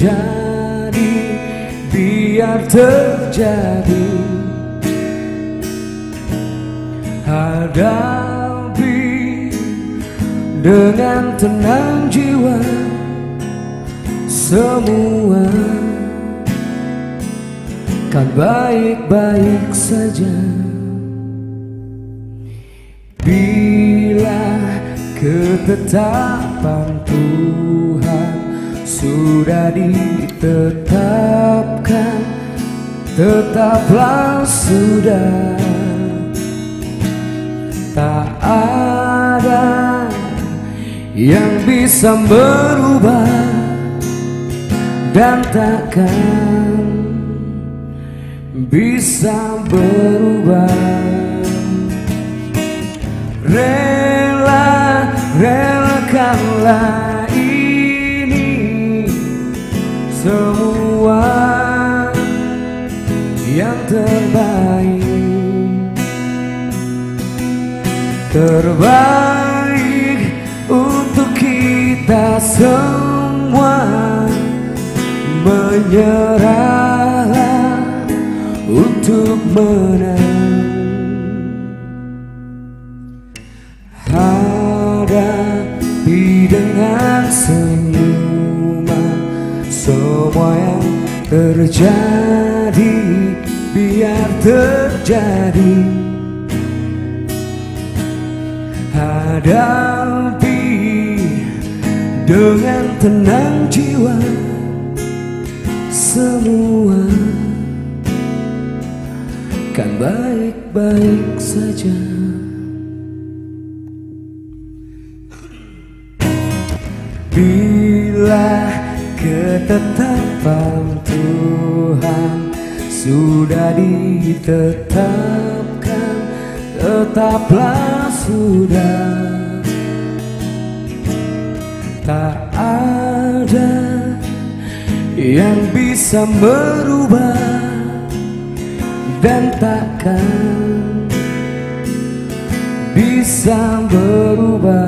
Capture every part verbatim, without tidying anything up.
terjadi, biar terjadi. Hadapi dengan tenang jiwa, semua kan baik-baik saja. Bila ketetapan Tuhan sudah ditetapkan, tetaplah sudah. Tak ada yang bisa merubah dan takkan bisa berubah. Rela, relakanlah ini semua yang terbaik. Terbaik untuk kita semua. Menyerahlah untuk menang. Hadapi dengan senyuman semua yang terjadi, biar terjadi. Hadapi dengan tenang jiwa, semua kan baik-baik saja. Bila ketetapan Tuhan sudah ditetapkan, tetaplah sudah. Tak ada yang bisa merubah dan takkan bisa berubah.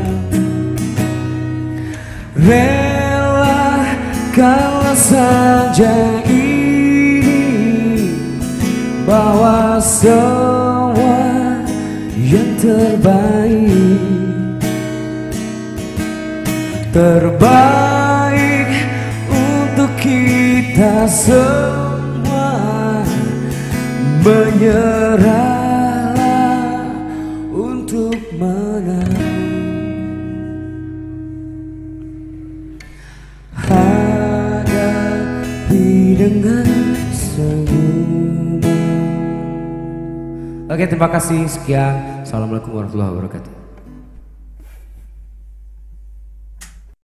Rela kalau saja ini, bahwa semua yang terbaik, terbaik untuk kita semua. Menyerahlah untuk menang. Hadapi dengan senyuman. Oke, terima kasih. Sekian. Assalamualaikum warahmatullahi wabarakatuh.